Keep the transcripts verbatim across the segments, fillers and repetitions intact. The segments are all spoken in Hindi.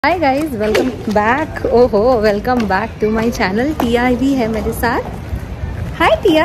हाय गाइस, वेलकम बैक। ओहो, welcome back to my channel. Tia भी है मेरे साथ। हाय टिया,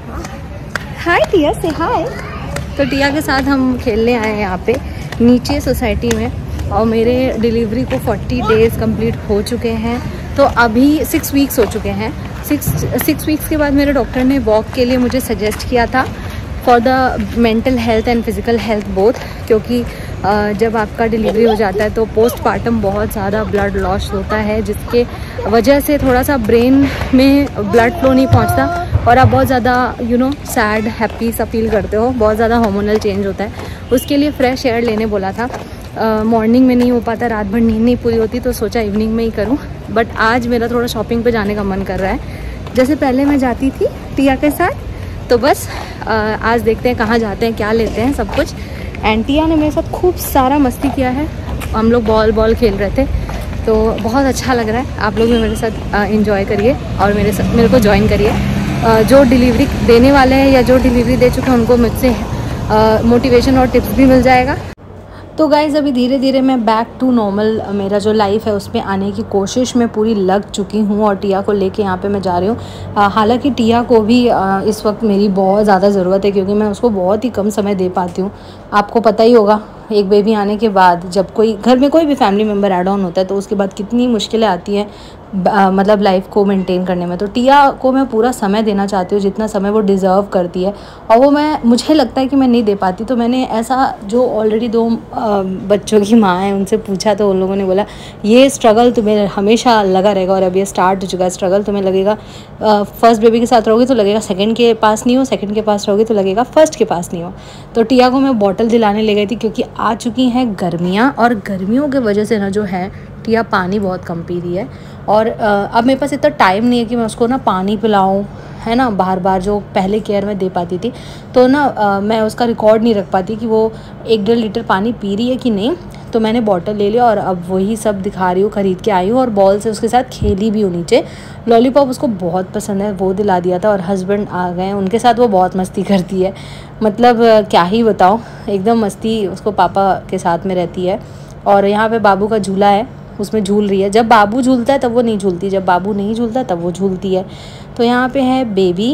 हाय टिया, से हाय। तो टिया के साथ हम खेलने आए हैं यहाँ पे नीचे सोसाइटी में, और मेरे डिलीवरी को फोर्टी डेज़ कंप्लीट हो चुके हैं। तो अभी सिक्स वीक्स हो चुके हैं। सिक्स सिक्स वीक्स के बाद मेरे डॉक्टर ने वॉक के लिए मुझे सजेस्ट किया था for the mental health and physical health both, क्योंकि जब आपका डिलीवरी हो जाता है तो पोस्टमार्टम बहुत ज़्यादा ब्लड लॉस होता है, जिसके वजह से थोड़ा सा ब्रेन में ब्लड फ्लो नहीं पहुंचता और आप बहुत ज़्यादा यू नो सैड हैप्पी सा फील करते हो। बहुत ज़्यादा हार्मोनल चेंज होता है। उसके लिए फ्रेश एयर लेने बोला था। मॉर्निंग uh, में नहीं हो पाता, रात भर नींद नहीं पूरी होती, तो सोचा इवनिंग में ही करूं। बट आज मेरा थोड़ा शॉपिंग पे जाने का मन कर रहा है, जैसे पहले मैं जाती थी टिया के साथ। तो बस uh, आज देखते हैं कहाँ जाते हैं, क्या लेते हैं, सब कुछ। एंड टिया ने मेरे साथ खूब सारा मस्ती किया है। हम लोग बॉल बॉल खेल रहे थे, तो बहुत अच्छा लग रहा है। आप लोग भी मेरे साथ एंजॉय uh, करिए और मेरे साथ मेरे को ज्वाइन करिए। uh, जो डिलीवरी देने वाले हैं या जो डिलीवरी दे चुके हैं उनको मुझसे मोटिवेशन uh, और टिप्स भी मिल जाएगा। तो गाइज़, अभी धीरे धीरे मैं बैक टू नॉर्मल मेरा जो लाइफ है उसमें आने की कोशिश में पूरी लग चुकी हूँ, और टिया को लेके यहाँ पे मैं जा रही हूँ। हालांकि टिया को भी आ, इस वक्त मेरी बहुत ज़्यादा ज़रूरत है, क्योंकि मैं उसको बहुत ही कम समय दे पाती हूँ। आपको पता ही होगा, एक बेबी आने के बाद जब कोई घर में कोई भी फैमिली मेम्बर ऐड ऑन होता है तो उसके बाद कितनी मुश्किलें आती हैं मतलब लाइफ को मेंटेन करने में। तो टिया को मैं पूरा समय देना चाहती हूँ, जितना समय वो डिज़र्व करती है, और वो मैं मुझे लगता है कि मैं नहीं दे पाती। तो मैंने ऐसा, जो ऑलरेडी दो बच्चों की माँ है, उनसे पूछा तो उन लोगों ने बोला ये स्ट्रगल तुम्हें हमेशा लगा रहेगा, और अब ये स्टार्ट हो चुका है स्ट्रगल। तुम्हें लगेगा फर्स्ट बेबी के साथ रहोगे तो लगेगा सेकंड के पास नहीं हो, सेकंड के पास रहोगे तो लगेगा फर्स्ट के पास नहीं हो। तो टिया को मैं बॉटल दिलाने ले गई थी, क्योंकि आ चुकी हैं गर्मियाँ, और गर्मियों की वजह से ना जो है टिया पानी बहुत कम पी रही है। और अब मेरे पास इतना टाइम नहीं है कि मैं उसको ना पानी पिलाऊं, है ना, बार बार जो पहले केयर में दे पाती थी। तो ना आ, मैं उसका रिकॉर्ड नहीं रख पाती कि वो एक डेढ़ लीटर पानी पी रही है कि नहीं। तो मैंने बॉटल ले लिया और अब वही सब दिखा रही हूँ, ख़रीद के आई हूँ, और बॉल से उसके साथ खेली भी हूँ नीचे। लॉलीपॉप उसको बहुत पसंद है, वो दिला दिया था। और हस्बैंड आ गए, उनके साथ वो बहुत मस्ती करती है, मतलब क्या ही बताऊँ, एकदम मस्ती उसको पापा के साथ में रहती है। और यहाँ पे बाबू का झूला है, उसमें झूल रही है। जब बाबू झूलता है तब वो नहीं झूलती, जब बाबू नहीं झूलता तब वो झूलती है। तो यहाँ पे है बेबी।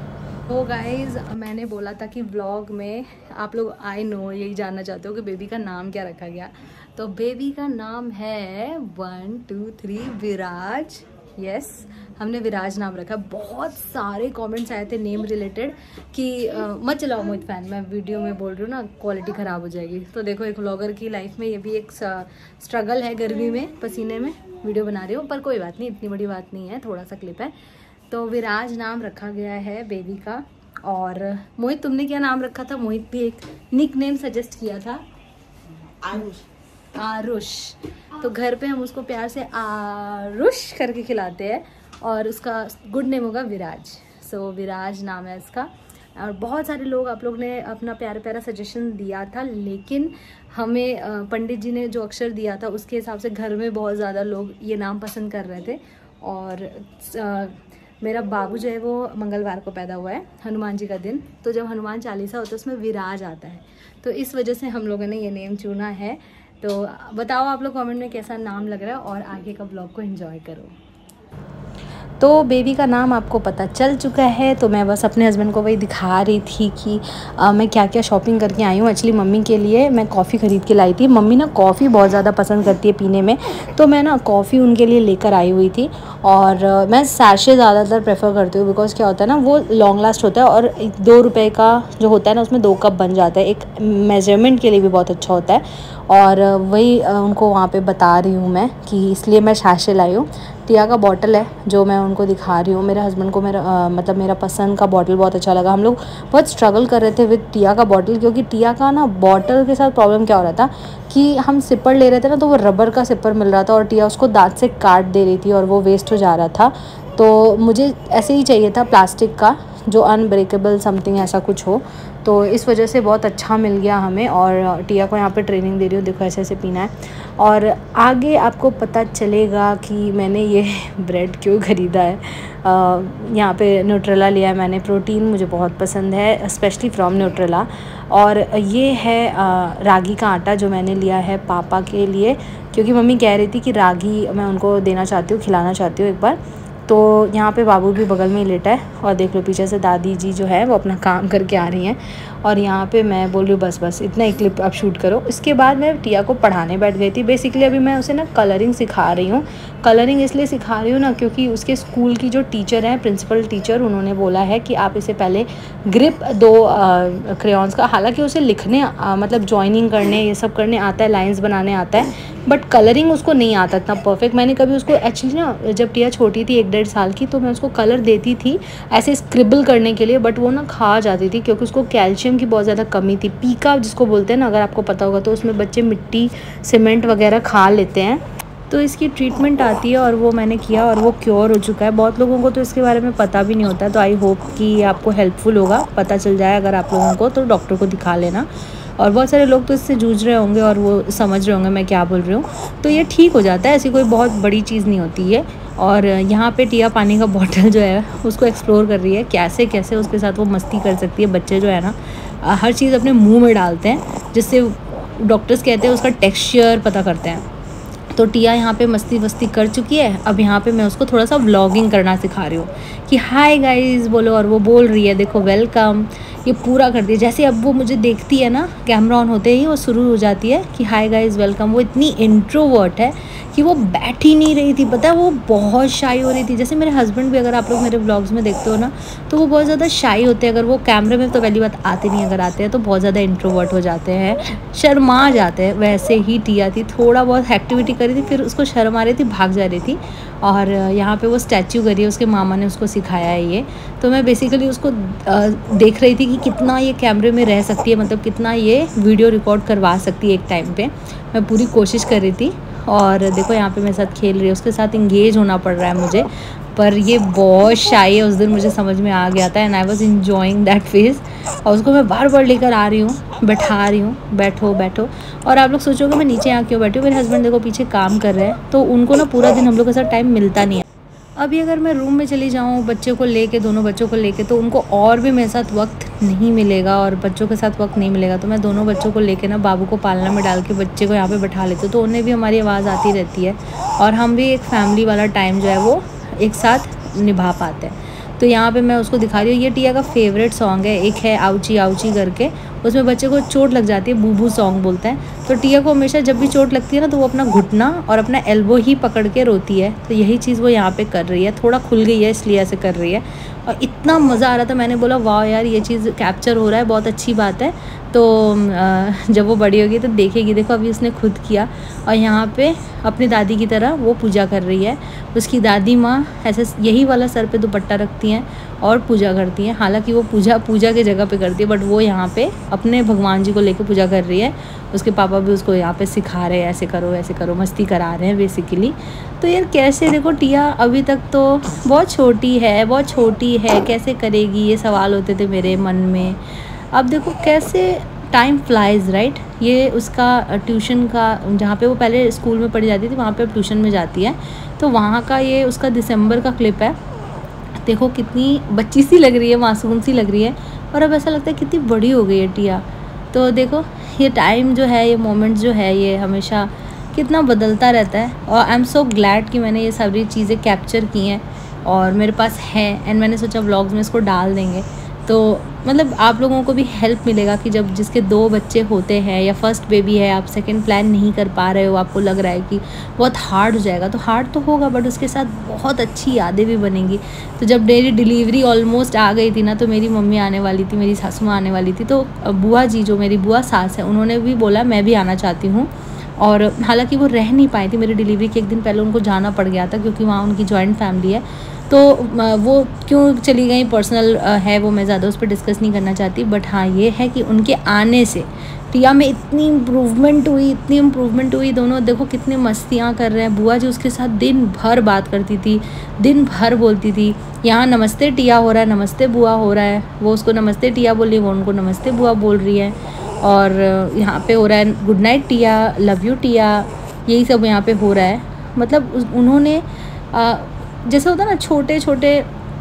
तो गाइज़, मैंने बोला था कि व्लॉग में आप लोग आई नो यही जानना चाहते हो कि बेबी का नाम क्या रखा गया। तो बेबी का नाम है one two three Viraj. Yes, हमने विराज नाम रखा। बहुत सारे कमेंट्स आए थे नेम रिलेटेड कि आ, मत चलाओ मोहित फैन, मैं वीडियो में बोल रही हूँ ना, क्वालिटी ख़राब हो जाएगी। तो देखो, एक व्लॉगर की लाइफ में ये भी एक स्ट्रगल है, गर्मी में पसीने में वीडियो बना रही हूँ, पर कोई बात नहीं, इतनी बड़ी बात नहीं है, थोड़ा सा क्लिप है। तो विराज नाम रखा गया है बेबी का। और मोहित, तुमने क्या नाम रखा था? मोहित भी एक निक नेम सजेस्ट किया था, आरुष। आरुष। तो घर पे हम उसको प्यार से आरुष करके खिलाते हैं, और उसका गुड नेम होगा विराज। सो विराज नाम है इसका। और बहुत सारे लोग, आप लोग ने अपना प्यारा प्यारा सजेशन दिया था, लेकिन हमें पंडित जी ने जो अक्षर दिया था उसके हिसाब से घर में बहुत ज़्यादा लोग ये नाम पसंद कर रहे थे। और आ, मेरा बाबू जो है वो मंगलवार को पैदा हुआ है, हनुमान जी का दिन। तो जब हनुमान चालीसा होता है उसमें विराज आता है, तो इस वजह से हम लोगों ने ये नेम चुना है। तो बताओ आप लोग कमेंट में कैसा नाम लग रहा है, और आगे का ब्लॉग को एंजॉय करो। तो बेबी का नाम आपको पता चल चुका है। तो मैं बस अपने हस्बैंड को वही दिखा रही थी कि आ, मैं क्या क्या शॉपिंग करके आई हूँ। एक्चुअली मम्मी के लिए मैं कॉफ़ी ख़रीद के लाई थी। मम्मी ना कॉफ़ी बहुत ज़्यादा पसंद करती है पीने में, तो मैं ना कॉफ़ी उनके लिए लेकर आई हुई थी। और आ, मैं सैशे ज़्यादातर प्रेफर करती हूँ, बिकॉज़ क्या होता है ना, वो लॉन्ग लास्ट होता है, और दो रुपये का जो होता है ना उसमें दो कप बन जाता है। एक मेजरमेंट के लिए भी बहुत अच्छा होता है। और वही उनको वहाँ पे बता रही हूँ मैं कि इसलिए मैं सैशे लाई हूँ। टिया का बॉटल है जो मैं उनको दिखा रही हूँ। मेरे हस्बैंड को मेरा आ, मतलब मेरा पसंद का बॉटल बहुत अच्छा लगा। हम लोग बहुत स्ट्रगल कर रहे थे विद टिया का बॉटल, क्योंकि टिया का ना बॉटल के साथ प्रॉब्लम क्या हो रहा था कि हम सिपर ले रहे थे ना, तो वो रबर का सिपर मिल रहा था, और टिया उसको दांत से काट दे रही थी, और वो वेस्ट हो जा रहा था। तो मुझे ऐसे ही चाहिए था प्लास्टिक का, जो अनब्रेकेबल समथिंग ऐसा कुछ हो। तो इस वजह से बहुत अच्छा मिल गया हमें। और टिया को यहाँ पे ट्रेनिंग दे रही हूँ, देखो ऐसे ऐसे पीना है। और आगे आपको पता चलेगा कि मैंने ये ब्रेड क्यों ख़रीदा है। यहाँ पे न्यूट्रेला लिया है मैंने, प्रोटीन मुझे बहुत पसंद है, स्पेशली फ्रॉम न्यूट्रेला। और ये है आ, रागी का आटा जो मैंने लिया है पापा के लिए, क्योंकि मम्मी कह रही थी कि रागी मैं उनको देना चाहती हूँ, खिलाना चाहती हूँ एक बार। तो यहाँ पे बाबू भी बगल में ही लेटा है और देख लो पीछे से दादी जी जो है वो अपना काम करके आ रही हैं। और यहाँ पे मैं बोल रही हूँ बस बस इतना ही क्लिप आप शूट करो। इसके बाद मैं टिया को पढ़ाने बैठ गई थी। बेसिकली अभी मैं उसे ना कलरिंग सिखा रही हूँ। कलरिंग इसलिए सिखा रही हूँ ना क्योंकि उसके स्कूल की जो टीचर है, प्रिंसिपल टीचर, उन्होंने बोला है कि आप इसे पहले ग्रिप दो क्रेयॉन्स का। हालांकि उसे लिखने आ, मतलब जॉइनिंग करने ये सब करने आता है, लाइंस बनाने आता है, बट कलरिंग उसको नहीं आता इतना परफेक्ट। मैंने कभी उसको एक्चुअली ना जब टिया छोटी थी एक डेढ़ साल की, तो मैं उसको कलर देती थी ऐसे स्क्रिबल करने के लिए, बट वो ना खा जाती थी क्योंकि उसको कैल्शियम की बहुत ज़्यादा कमी थी। पीका जिसको बोलते हैं ना, अगर आपको पता होगा तो उसमें बच्चे मिट्टी सीमेंट वगैरह खा लेते हैं। तो इसकी ट्रीटमेंट आती है और वो मैंने किया और वो क्योर हो चुका है। बहुत लोगों को तो इसके बारे में पता भी नहीं होता, तो आई होप कि आपको हेल्पफुल होगा, पता चल जाए अगर आप लोगों को, तो डॉक्टर को दिखा लेना। और बहुत सारे लोग तो इससे जूझ रहे होंगे और वो समझ रहे होंगे मैं क्या बोल रही हूँ, तो ये ठीक हो जाता है, ऐसी कोई बहुत बड़ी चीज़ नहीं होती है। और यहाँ पे टिया पानी का बॉटल जो है उसको एक्सप्लोर कर रही है, कैसे कैसे उसके साथ वो मस्ती कर सकती है। बच्चे जो है ना हर चीज़ अपने मुंह में डालते हैं, जिससे डॉक्टर्स कहते हैं उसका टेक्सचर पता करते हैं। तो टिया यहाँ पे मस्ती वस्ती कर चुकी है। अब यहाँ पे मैं उसको थोड़ा सा व्लॉगिंग करना सिखा रही हूँ कि हाय गाइस बोलो, और वो बोल रही है देखो वेलकम, ये पूरा कर दिया। जैसे अब वो मुझे देखती है ना, कैमरा ऑन होते ही वो शुरू हो जाती है कि हाय गाइस वेलकम। वो इतनी इंट्रोवर्ट है कि वो बैठ ही नहीं रही थी, पता है, वो बहुत शाई हो रही थी। जैसे मेरे हस्बैंड भी, अगर आप लोग मेरे व्लॉग्स में देखते हो ना, तो वो बहुत ज़्यादा शाई होते हैं। अगर वो कैमरे में तो पहली बात आते नहीं, अगर आते हैं तो बहुत ज़्यादा इंट्रोवर्ट हो जाते हैं, शर्मा जाते हैं। वैसे ही टिया थी, थोड़ा बहुत एक्टिविटी करी थी, फिर उसको शर्म आ रही थी, भाग जा रही थी। और यहाँ पे वो स्टैचू करी है, उसके मामा ने उसको सिखाया है ये। तो मैं बेसिकली उसको देख रही थी कि कितना ये कैमरे में रह सकती है, मतलब कितना ये वीडियो रिकॉर्ड करवा सकती है एक टाइम पे। मैं पूरी कोशिश कर रही थी। और देखो यहाँ पे मेरे साथ खेल रही है, उसके साथ इंगेज होना पड़ रहा है मुझे, पर ये बहुत शाई है। उस दिन मुझे समझ में आ गया था and I was enjoying that phase. और उसको मैं बार बार लेकर आ रही हूँ, बैठा रही हूँ, बैठो बैठो। और आप लोग सोचोगे मैं नीचे यहाँ क्यों बैठी हूँ, मेरे हस्बैंड देखो पीछे काम कर रहे हैं, तो उनको ना पूरा दिन हम लोग के साथ टाइम मिलता नहीं है। अभी अगर मैं रूम में चली जाऊँ बच्चे को लेके, दोनों बच्चों को लेके, तो उनको और भी मेरे साथ वक्त नहीं मिलेगा और बच्चों के साथ वक्त नहीं मिलेगा। तो मैं दोनों बच्चों को लेके ना बाबू को पालना में डाल के बच्चे को यहाँ पे बैठा लेती हूँ, तो उन्हें भी हमारी आवाज़ आती रहती है और हम भी एक फैमिली वाला टाइम जो है वो एक साथ निभा पाते हैं। तो यहाँ पे मैं उसको दिखा रही हूँ, ये टिया का फेवरेट सॉन्ग है, एक है आउची आउची करके, उसमें बच्चे को चोट लग जाती है, बूबू सॉन्ग बोलते हैं। तो टिया को हमेशा जब भी चोट लगती है ना, तो वो अपना घुटना और अपना एल्बो ही पकड़ के रोती है। तो यही चीज़ वो यहाँ पे कर रही है, थोड़ा खुल गई है इसलिए ऐसे कर रही है। और इतना मज़ा आ रहा था, मैंने बोला वाह यार ये चीज़ कैप्चर हो रहा है, बहुत अच्छी बात है। तो जब वो बड़ी होगी तो देखेगी। देखो अभी उसने खुद किया और यहाँ पे अपनी दादी की तरह वो पूजा कर रही है। उसकी दादी माँ ऐसे यही वाला सर पे दुपट्टा रखती हैं और पूजा करती हैं। हालांकि वो पूजा पूजा के जगह पे करती है, बट वो यहाँ पे अपने भगवान जी को लेके पूजा कर रही है। उसके पापा भी उसको यहाँ पे सिखा रहे हैं, ऐसे करो ऐसे करो, मस्ती करा रहे हैं बेसिकली। तो यार कैसे, देखो टिया अभी तक तो बहुत छोटी है, बहुत छोटी है, कैसे करेगी, ये सवाल होते थे मेरे मन में। अब देखो कैसे टाइम फ्लाइज राइट। ये उसका ट्यूशन का, जहाँ पे वो पहले स्कूल में पढ़ी जाती थी वहाँ पे अब ट्यूशन में जाती है, तो वहाँ का ये उसका दिसंबर का क्लिप है। देखो कितनी बच्ची सी लग रही है, मासूम सी लग रही है, और अब ऐसा लगता है कितनी बड़ी हो गई है टिया। तो देखो ये टाइम जो है, ये मोमेंट जो है, ये हमेशा कितना बदलता रहता है। और आई एम सो ग्लैड कि मैंने ये सारी चीज़ें कैप्चर की हैं और मेरे पास है, एंड मैंने सोचा व्लॉग्स में इसको डाल देंगे, तो मतलब आप लोगों को भी हेल्प मिलेगा कि जब जिसके दो बच्चे होते हैं या फर्स्ट बेबी है, आप सेकंड प्लान नहीं कर पा रहे हो, आपको लग रहा है कि बहुत हार्ड हो जाएगा, तो हार्ड तो होगा बट उसके साथ बहुत अच्छी यादें भी बनेंगी। तो जब मेरी डिलीवरी ऑलमोस्ट आ गई थी ना, तो मेरी मम्मी आने वाली थी, मेरी सासू माँ आने वाली थी, तो बुआ जी जो मेरी बुआ सास है, उन्होंने भी बोला मैं भी आना चाहती हूँ। और हालांकि वो रह नहीं पाई थी, मेरी डिलीवरी के एक दिन पहले उनको जाना पड़ गया था क्योंकि वहाँ उनकी जॉइंट फैमिली है। तो वो क्यों चली गई पर्सनल है, वो मैं ज़्यादा उस पर डिस्कस नहीं करना चाहती, बट हाँ ये है कि उनके आने से टिया में इतनी इम्प्रूवमेंट हुई, इतनी इम्प्रूवमेंट हुई। दोनों देखो कितनी मस्तियाँ कर रहे हैं। बुआ जी उसके साथ दिन भर बात करती थी, दिन भर बोलती थी। यहाँ नमस्ते टिया हो रहा है, नमस्ते बुआ हो रहा है, वो उसको नमस्ते टिया बोल रही है, वो उनको नमस्ते बुआ बोल रही है। और यहाँ पे हो रहा है good night Tia, love you Tia, यही सब यहाँ पे हो रहा है। मतलब उन्होंने जैसे होता है ना छोटे छोटे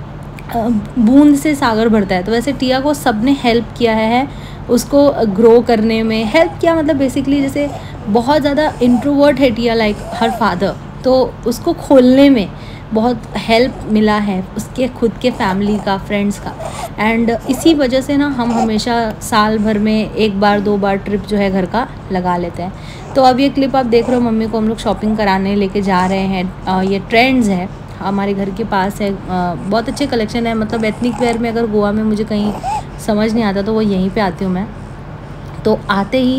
बूंद से सागर भरता है, तो वैसे टिया को सबने हेल्प किया है उसको ग्रो करने में। हेल्प किया मतलब बेसिकली जैसे बहुत ज़्यादा इंट्रोवर्ट है टिया लाइक हर फादर, तो उसको खोलने में बहुत हेल्प मिला है उसके खुद के फैमिली का, फ्रेंड्स का। एंड इसी वजह से ना हम हमेशा साल भर में एक बार दो बार ट्रिप जो है घर का लगा लेते हैं। तो अब ये क्लिप आप देख रहे हो, मम्मी को हम लोग शॉपिंग कराने लेके जा रहे हैं। ये ट्रेंड्स है हमारे घर के पास है, बहुत अच्छे कलेक्शन है। मतलब एथनिक वेयर में अगर गोवा में मुझे कहीं समझ नहीं आता तो वो यहीं पे आती हूँ मैं। तो आते ही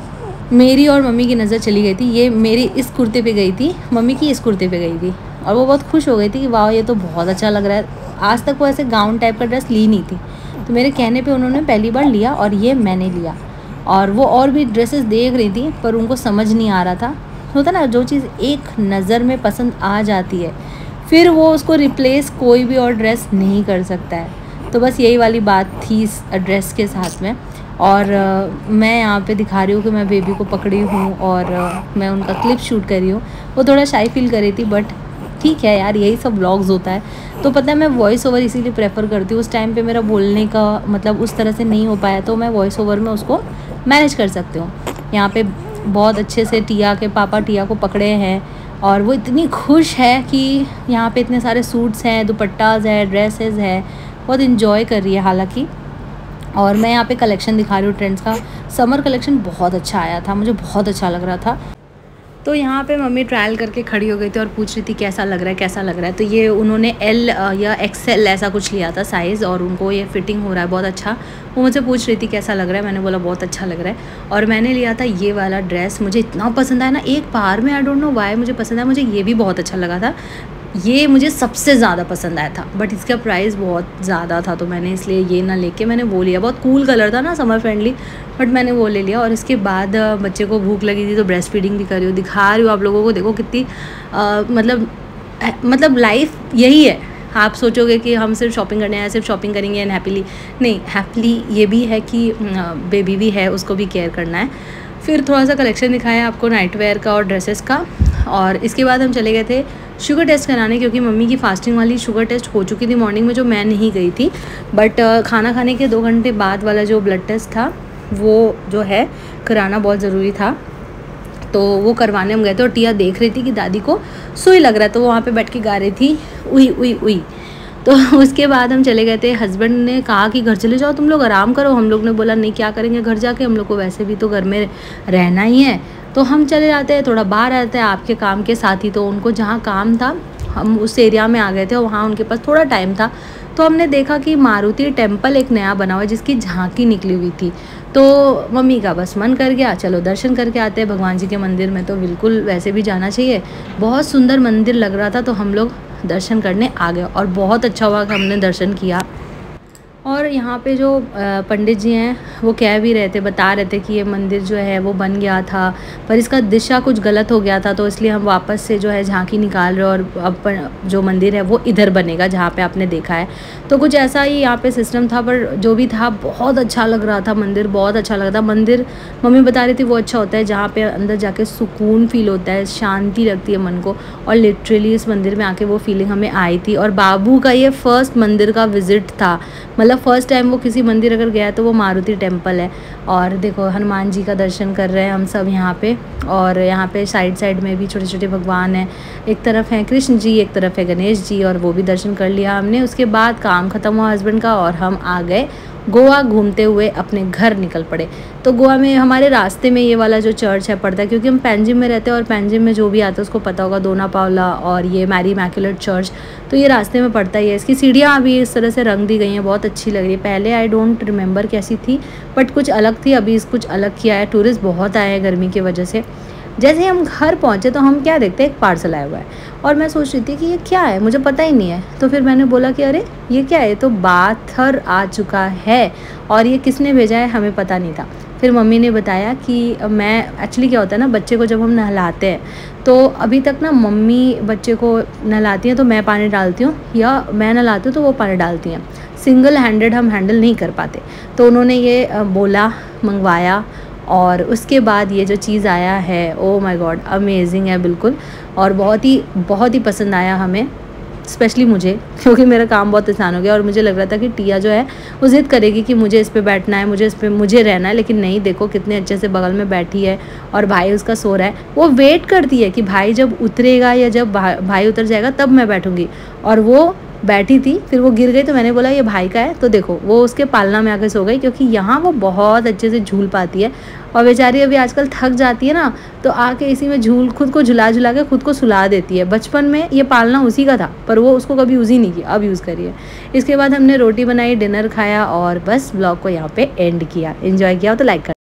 मेरी और मम्मी की नज़र चली गई थी, ये मेरी इस कुर्ते पे गई थी, मम्मी की इस कुर्ते पे गई थी, और वो बहुत खुश हो गई थी कि वाह ये तो बहुत अच्छा लग रहा है। आज तक वो ऐसे गाउन टाइप का ड्रेस ली नहीं थी, तो मेरे कहने पे उन्होंने पहली बार लिया और ये मैंने लिया। और वो और भी ड्रेसेस देख रही थी पर उनको समझ नहीं आ रहा था। होता ना जो चीज़ एक नज़र में पसंद आ जाती है फिर वो उसको रिप्लेस कोई भी और ड्रेस नहीं कर सकता है। तो बस यही वाली बात थी इस ड्रेस के साथ में। और uh, मैं यहाँ पे दिखा रही हूँ कि मैं बेबी को पकड़ी हूँ और uh, मैं उनका क्लिप शूट कर रही हूँ। वो थोड़ा शाई फील कर रही थी बट ठीक है यार, यही सब व्लॉग्स होता है। तो पता है मैं वॉइस ओवर इसीलिए प्रेफर करती हूँ। उस टाइम पे मेरा बोलने का मतलब उस तरह से नहीं हो पाया तो मैं वॉइस ओवर में उसको मैनेज कर सकती हूँ। यहाँ पे बहुत अच्छे से टिया के पापा टिया को पकड़े हैं और वो इतनी खुश है कि यहाँ पे इतने सारे सूट्स हैं, दुपट्टाज है, ड्रेसेस है, बहुत इन्जॉय कर रही है हालांकि। और मैं यहाँ पे कलेक्शन दिखा रही हूँ ट्रेंड्स का। समर कलेक्शन बहुत अच्छा आया था, मुझे बहुत अच्छा लग रहा था। तो यहाँ पे मम्मी ट्रायल करके खड़ी हो गई थी और पूछ रही थी कैसा लग रहा है कैसा लग रहा है। तो ये उन्होंने एल या एक्सएल ऐसा कुछ लिया था साइज़, और उनको ये फिटिंग हो रहा है बहुत अच्छा। वो मुझे पूछ रही थी कैसा लग रहा है, मैंने बोला बहुत अच्छा लग रहा है। और मैंने लिया था ये वाला ड्रेस, मुझे इतना पसंद आया ना एक बार में, आई डोंट नो वाई मुझे पसंद आया। मुझे ये भी बहुत अच्छा लगा था, ये मुझे सबसे ज़्यादा पसंद आया था, बट इसका प्राइस बहुत ज़्यादा था तो मैंने इसलिए ये ना लेके मैंने वो लिया। बहुत कूल कलर था ना, समर फ्रेंडली, बट मैंने वो ले लिया। और इसके बाद बच्चे को भूख लगी थी तो ब्रेस्ट फीडिंग भी कर रही हूँ, दिखा रही हूँ आप लोगों को। देखो कितनी आ, मतलब मतलब लाइफ यही है। आप सोचोगे कि हम सिर्फ शॉपिंग करने आए, सिर्फ शॉपिंग करेंगे एंड हैप्पीली, नहीं, हैप्पीली ये भी है कि बेबी भी है, उसको भी केयर करना है। फिर थोड़ा सा कलेक्शन दिखाया आपको नाइट वेयर का और ड्रेसेस का। और इसके बाद हम चले गए थे शुगर टेस्ट कराने, क्योंकि मम्मी की फास्टिंग वाली शुगर टेस्ट हो चुकी थी मॉर्निंग में, जो मैं नहीं गई थी। बट खाना खाने के दो घंटे बाद वाला जो ब्लड टेस्ट था वो जो है कराना बहुत ज़रूरी था, तो वो करवाने हम गए थे। और टिया देख रही थी कि दादी को सुई लग रहा है, तो वो वहाँ पे बैठ के गा रही थी उई उई उई। तो उसके बाद हम चले गए थे। हस्बैंड ने कहा कि घर चले जाओ तुम लोग, आराम करो। हम लोग ने बोला नहीं, क्या करेंगे घर जाके, हम लोग को वैसे भी तो घर में रहना ही है, तो हम चले जाते हैं, थोड़ा बाहर रहते हैं आपके काम के साथ ही। तो उनको जहाँ काम था हम उस एरिया में आ गए थे और वहाँ उनके पास थोड़ा टाइम था, तो हमने देखा कि मारुति टेम्पल एक नया बना हुआ है जिसकी झांकी निकली हुई थी। तो मम्मी का बस मन कर गया, चलो दर्शन करके आते हैं भगवान जी के मंदिर में। तो बिल्कुल वैसे भी जाना चाहिए, बहुत सुंदर मंदिर लग रहा था, तो हम लोग दर्शन करने आ गए और बहुत अच्छा हुआ कि हमने दर्शन किया। और यहाँ पे जो पंडित जी हैं वो कह भी रहे थे, बता रहे थे कि ये मंदिर जो है वो बन गया था पर इसका दिशा कुछ गलत हो गया था, तो इसलिए हम वापस से जो है झांकी निकाल रहे और अब जो मंदिर है वो इधर बनेगा जहाँ पे आपने देखा है। तो कुछ ऐसा ही यहाँ पे सिस्टम था, पर जो भी था बहुत अच्छा लग रहा था मंदिर, बहुत अच्छा लग रहा था मंदिर। मम्मी बता रही थी वो अच्छा होता है जहाँ पे अंदर जाके सुकून फील होता है, शांति लगती है मन को, और लिटरली इस मंदिर में आके वो फीलिंग हमें आई थी। और बाबू का ये फर्स्ट मंदिर का विजिट था, मतलब फर्स्ट टाइम वो किसी मंदिर अगर गया तो वो मारुति टेम्पल है। और देखो हनुमान जी का दर्शन कर रहे हैं हम सब यहाँ पे, और यहाँ पे साइड साइड में भी छोटे छोटे भगवान हैं, एक तरफ है कृष्ण जी, एक तरफ है गणेश जी, और वो भी दर्शन कर लिया हमने। उसके बाद काम ख़त्म हुआ हस्बैंड का और हम आ गए गोवा, घूमते हुए अपने घर निकल पड़े। तो गोवा में हमारे रास्ते में ये वाला जो चर्च है पड़ता है, क्योंकि हम पैंजिम में रहते हैं और पैंजिम में जो भी आता है उसको पता होगा, दोना पावला और ये मैरी इमैक्युलेट चर्च, तो ये रास्ते में पड़ता ही है। इसकी सीढ़ियाँ अभी इस तरह से रंग दी गई हैं, बहुत अच्छी लग रही है। पहले आई डोंट रिमेंबर कैसी थी, बट कुछ अलग थी, अभी इस कुछ अलग किया है। टूरिस्ट बहुत आए हैं गर्मी की वजह से। जैसे ही हम घर पहुँचे तो हम क्या देखते हैं, एक पार्सल आया हुआ है, और मैं सोच रही थी कि ये क्या है, मुझे पता ही नहीं है। तो फिर मैंने बोला कि अरे ये क्या है, तो बाथर आ चुका है और ये किसने भेजा है हमें पता नहीं था। फिर मम्मी ने बताया कि मैं एक्चुअली क्या होता है ना, बच्चे को जब हम नहलाते हैं तो अभी तक ना मम्मी बच्चे को नहलाती हैं तो मैं पानी डालती हूँ, या मैं नहलाती हूँ तो वो पानी डालती हैं। सिंगल हैंडेड हम हैंडल नहीं कर पाते। तो उन्होंने ये बोला, मंगवाया, और उसके बाद ये जो चीज़ आया है, ओ माय गॉड, अमेजिंग है बिल्कुल। और बहुत ही बहुत ही पसंद आया हमें, स्पेशली मुझे, क्योंकि मेरा काम बहुत आसान हो गया। और मुझे लग रहा था कि टिया जो है वो ज़िद करेगी कि मुझे इस पे बैठना है, मुझे इस पे मुझे रहना है, लेकिन नहीं, देखो कितने अच्छे से बगल में बैठी है और भाई उसका सो रहा है। वो वेट करती है कि भाई जब उतरेगा या जब भाई उतर जाएगा तब मैं बैठूँगी, और वो बैठी थी। फिर वो गिर गई तो मैंने बोला ये भाई का है, तो देखो वो उसके पालना में आकर सो गई, क्योंकि यहाँ वो बहुत अच्छे से झूल पाती है। और बेचारी अभी आजकल थक जाती है ना, तो आके इसी में झूल खुद को झुला झुला के खुद को सुला देती है। बचपन में ये पालना उसी का था, पर वो उसको कभी यूज़ ही नहीं किया, अब यूज़ करिए। इसके बाद हमने रोटी बनाई, डिनर खाया, और बस ब्लॉग को यहाँ पे एंड किया। एंजॉय किया हो तो लाइक कर।